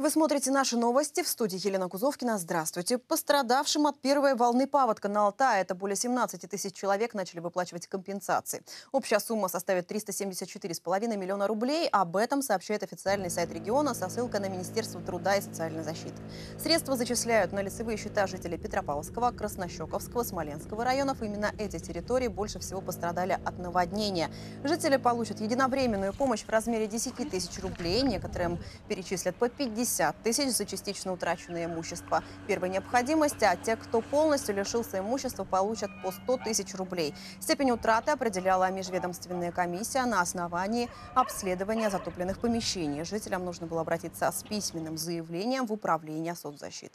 Вы смотрите наши новости. В студии Елена Кузовкина. Здравствуйте. Пострадавшим от первой волны паводка на Алтае, это более 17 тысяч человек, начали выплачивать компенсации. Общая сумма составит 374,5 миллиона рублей. Об этом сообщает официальный сайт региона со ссылкой на Министерство труда и социальной защиты. Средства зачисляют на лицевые счета жителей Петропавловского, Краснощековского, Смоленского районов. Именно эти территории больше всего пострадали от наводнения. Жители получат единовременную помощь в размере 10 тысяч рублей. Некоторым перечислят по 50 тысяч за частично утраченное имущество первой необходимости, а те, кто полностью лишился имущества, получат по 100 тысяч рублей. Степень утраты определяла межведомственная комиссия на основании обследования затопленных помещений. Жителям нужно было обратиться с письменным заявлением в управление соцзащиты.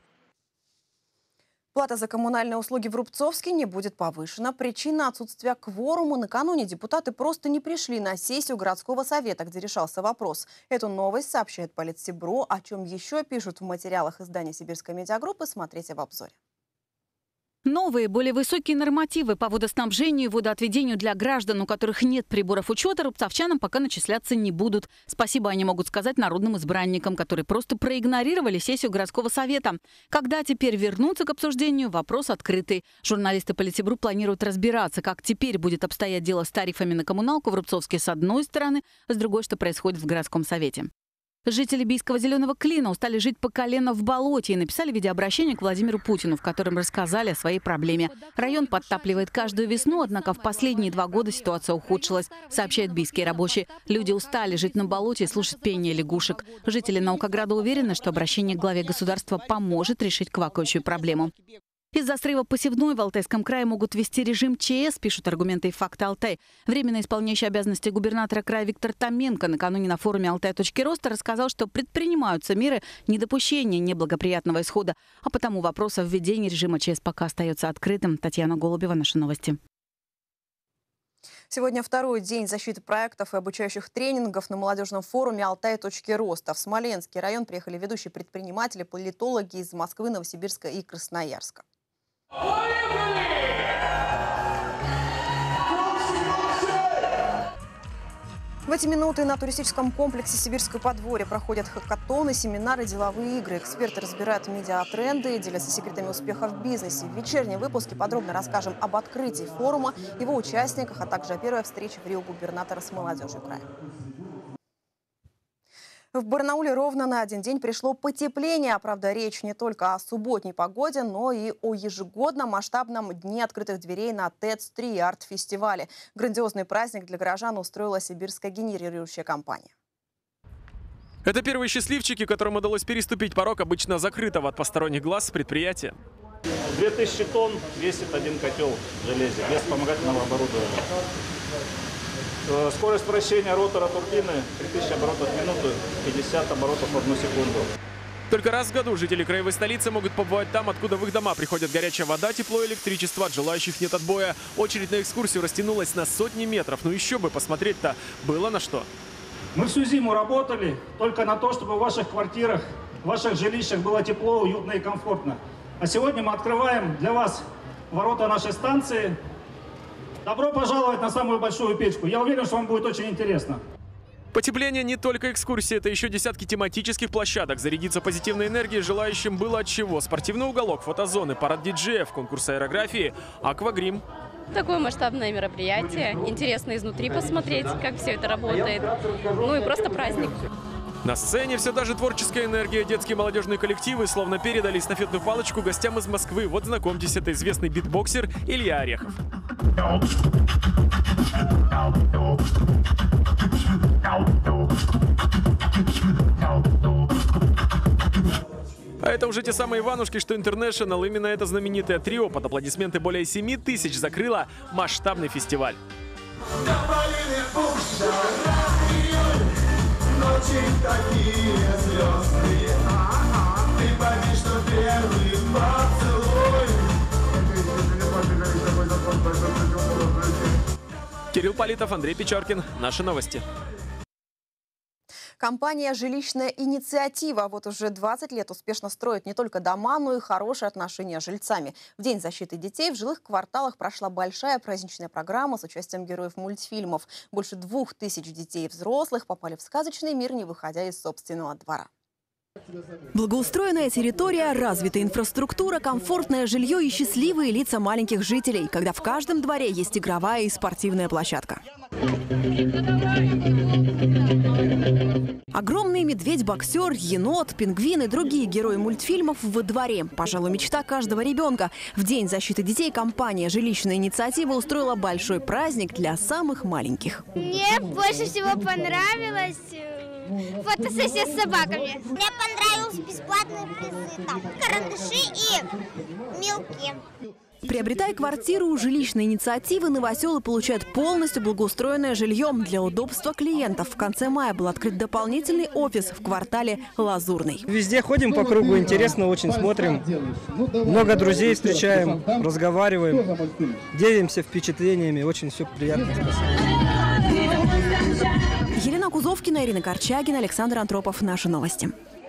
Плата за коммунальные услуги в Рубцовске не будет повышена. Причина – отсутствия кворума. Накануне депутаты просто не пришли на сессию городского совета, где решался вопрос. Эту новость сообщает Политсибру. О чем еще пишут в материалах издания «Сибирская медиагруппа», смотрите в обзоре. Новые, более высокие нормативы по водоснабжению и водоотведению для граждан, у которых нет приборов учета, рубцовчанам пока начисляться не будут. Спасибо они могут сказать народным избранникам, которые просто проигнорировали сессию городского совета. Когда теперь вернуться к обсуждению, вопрос открытый. Журналисты Политсибру планируют разбираться, как теперь будет обстоять дело с тарифами на коммуналку в Рубцовске с одной стороны, с другой, что происходит в городском совете. Жители Бийского зеленого клина устали жить по колено в болоте и написали видеообращение к Владимиру Путину, в котором рассказали о своей проблеме. Район подтапливает каждую весну, однако в последние 2 года ситуация ухудшилась, сообщают бийские рабочие. Люди устали жить на болоте и слушать пение лягушек. Жители Наукограда уверены, что обращение к главе государства поможет решить квакающую проблему. Из-за срыва посевной в Алтайском крае могут ввести режим ЧС, пишут «Аргументы и факты Алтай». Временно исполняющий обязанности губернатора края Виктор Томенко накануне на форуме «Алтай.Роста» рассказал, что предпринимаются меры недопущения неблагоприятного исхода, а потому вопрос о введении режима ЧС пока остается открытым. Татьяна Голубева, наши новости. Сегодня второй день защиты проектов и обучающих тренингов на молодежном форуме «Алтай.Роста». В Смоленский район приехали ведущие предприниматели, политологи из Москвы, Новосибирска и Красноярска. В эти минуты на туристическом комплексе «Сибирское подворье» проходят хакатоны, семинары, деловые игры. Эксперты разбирают медиатренды и делятся секретами успеха в бизнесе. В вечернем выпуске подробно расскажем об открытии форума, его участниках, а также о первой встрече в Рио губернатора с молодежью края. В Барнауле ровно на один день пришло потепление. Правда, речь не только о субботней погоде, но и о ежегодном масштабном дне открытых дверей на ТЭЦ-3 арт-фестивале. Грандиозный праздник для горожан устроила сибирская генерирующая компания. Это первые счастливчики, которым удалось переступить порог обычно закрытого от посторонних глаз предприятия. 2000 тонн весит один котел в железе, без вспомогательного оборудования. Скорость вращения ротора турбины 3000 оборотов в минуту, 50 оборотов в 1 секунду. Только раз в году жители краевой столицы могут побывать там, откуда в их дома приходит горячая вода, тепло и электричество. От желающих нет отбоя. Очередь на экскурсию растянулась на сотни метров. Ну еще бы, посмотреть-то было на что. Мы всю зиму работали только на то, чтобы в ваших квартирах, в ваших жилищах было тепло, уютно и комфортно. А сегодня мы открываем для вас ворота нашей станции. Добро пожаловать на самую большую печку. Я уверен, что вам будет очень интересно. Потепление не только экскурсии, это еще десятки тематических площадок. Зарядиться позитивной энергией желающим было от чего. Спортивный уголок, фотозоны, парад диджеев, конкурс аэрографии, аквагрим. Такое масштабное мероприятие. Интересно изнутри посмотреть, как все это работает. Ну и просто праздник. На сцене все та же творческая энергия. Детские и молодежные коллективы словно передали эстафетную палочку гостям из Москвы. Вот знакомьтесь, это известный битбоксер Илья Орехов. А это уже те самые Иванушки, что Интернешнл. Именно это знаменитое трио под аплодисменты более 7 тысяч закрыло масштабный фестиваль. Ночи такие звездные, ты пойми, что первый поцелуй. Кирилл Политов, Андрей Печоркин. Наши новости. Компания «Жилищная инициатива» вот уже 20 лет успешно строит не только дома, но и хорошие отношения с жильцами. В День защиты детей в жилых кварталах прошла большая праздничная программа с участием героев мультфильмов. Больше 2000 детей и взрослых попали в сказочный мир, не выходя из собственного двора. Благоустроенная территория, развитая инфраструктура, комфортное жилье и счастливые лица маленьких жителей, когда в каждом дворе есть игровая и спортивная площадка. Огромный медведь-боксер, енот, пингвин и другие герои мультфильмов во дворе. Пожалуй, мечта каждого ребенка. В День защиты детей компания «Жилищная инициатива» устроила большой праздник для самых маленьких. Мне больше всего понравилось фотосессия с собаками. Мне понравились бесплатные призы, там, карандаши и мелки. Приобретая квартиру у жилищной инициативы, новоселы получают полностью благоустроенное жилье. Для удобства клиентов в конце мая был открыт дополнительный офис в квартале Лазурный. Везде ходим по кругу, интересно очень смотрим. Много друзей встречаем, разговариваем, делимся впечатлениями. Очень все приятно. Елена Кузовкина, Ирина Корчагина, Александр Антропов. Наши новости.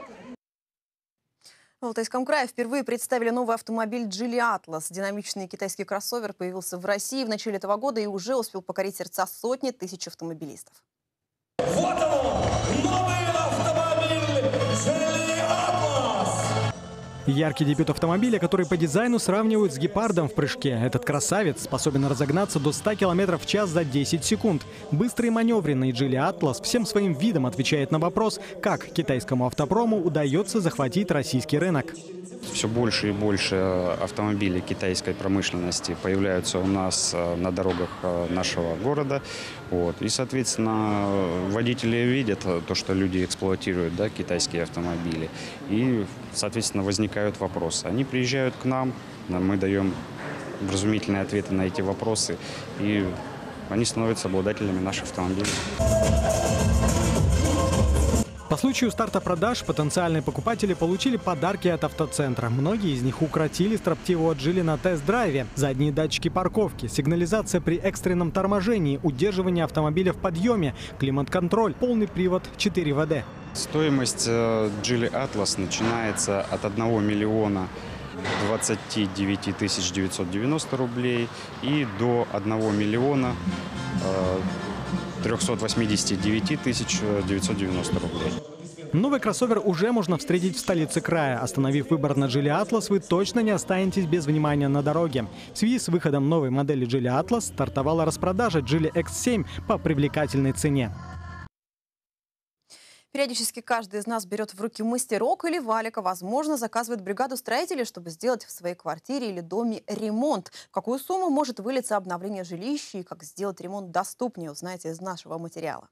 В Алтайском крае впервые представили новый автомобиль Geely Atlas. Динамичный китайский кроссовер появился в России в начале этого года и уже успел покорить сердца сотни тысяч автомобилистов. Вот он, новый автомобиль Geely Atlas. Яркий дебют автомобиля, который по дизайну сравнивают с гепардом в прыжке. Этот красавец способен разогнаться до 100 км в час за 10 секунд. Быстрый и маневренный Geely Atlas всем своим видом отвечает на вопрос, как китайскому автопрому удается захватить российский рынок. Все больше и больше автомобилей китайской промышленности появляются у нас на дорогах нашего города. И, соответственно, водители видят то, что люди эксплуатируют, китайские автомобили. И, соответственно, возникают вопросы. Они приезжают к нам, мы даем вразумительные ответы на эти вопросы, и они становятся обладателями наших автомобилей. По случаю старта продаж потенциальные покупатели получили подарки от автоцентра. Многие из них укротили строптивого Geely на тест-драйве. Задние датчики парковки, сигнализация при экстренном торможении, удерживание автомобиля в подъеме, климат-контроль, полный привод 4 ВД. Стоимость Geely Atlas начинается от 1 миллиона 29 тысяч 990 рублей и до 1 миллиона 389 тысяч 990 рублей. Новый кроссовер уже можно встретить в столице края. Остановив выбор на Geely Atlas, вы точно не останетесь без внимания на дороге. В связи с выходом новой модели Geely Atlas стартовала распродажа Geely X7 по привлекательной цене. Периодически каждый из нас берет в руки мастерок или валика. Возможно, заказывает бригаду строителей, чтобы сделать в своей квартире или доме ремонт. В какую сумму может вылиться обновление жилища и как сделать ремонт доступнее, узнаете из нашего материала.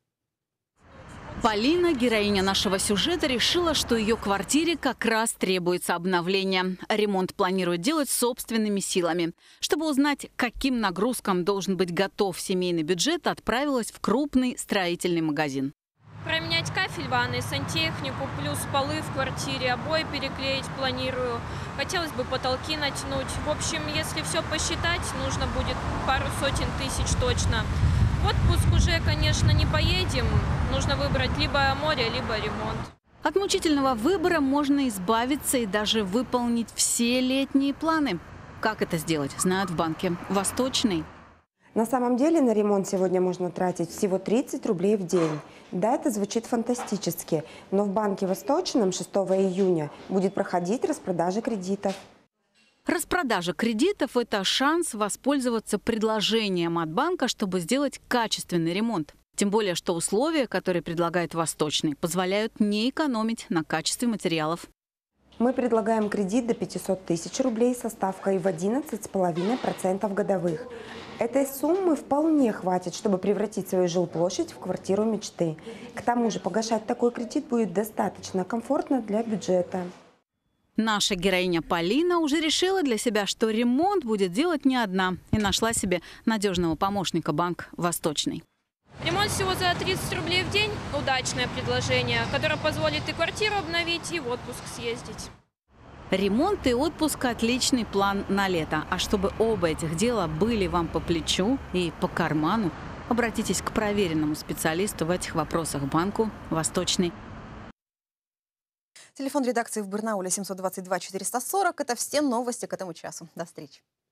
Полина, героиня нашего сюжета, решила, что ее квартире как раз требуется обновление. Ремонт планирует делать собственными силами. Чтобы узнать, каким нагрузкам должен быть готов семейный бюджет, отправилась в крупный строительный магазин. Променять кафель, ванной, сантехнику, плюс полы в квартире, обои переклеить планирую. Хотелось бы потолки натянуть. В общем, если все посчитать, нужно будет пару сотен тысяч точно. В отпуск уже, конечно, не поедем. Нужно выбрать либо море, либо ремонт. От мучительного выбора можно избавиться и даже выполнить все летние планы. Как это сделать, знают в банке «Восточный». На самом деле на ремонт сегодня можно тратить всего 30 рублей в день. Да, это звучит фантастически, но в банке «Восточном» 6 июня будет проходить распродажа кредитов. Распродажа кредитов – это шанс воспользоваться предложением от банка, чтобы сделать качественный ремонт. Тем более, что условия, которые предлагает «Восточный», позволяют не экономить на качестве материалов. Мы предлагаем кредит до 500 тысяч рублей со ставкой в 11,5% годовых. Этой суммы вполне хватит, чтобы превратить свою жилплощадь в квартиру мечты. К тому же погашать такой кредит будет достаточно комфортно для бюджета. Наша героиня Полина уже решила для себя, что ремонт будет делать не одна, и нашла себе надежного помощника банк «Восточный». Ремонт всего за 30 рублей в день – удачное предложение, которое позволит и квартиру обновить, и в отпуск съездить. Ремонт и отпуск – отличный план на лето. А чтобы оба этих дела были вам по плечу и по карману, обратитесь к проверенному специалисту в этих вопросах банку «Восточный». Телефон редакции в Барнауле 722 440. Это все новости к этому часу. До встречи.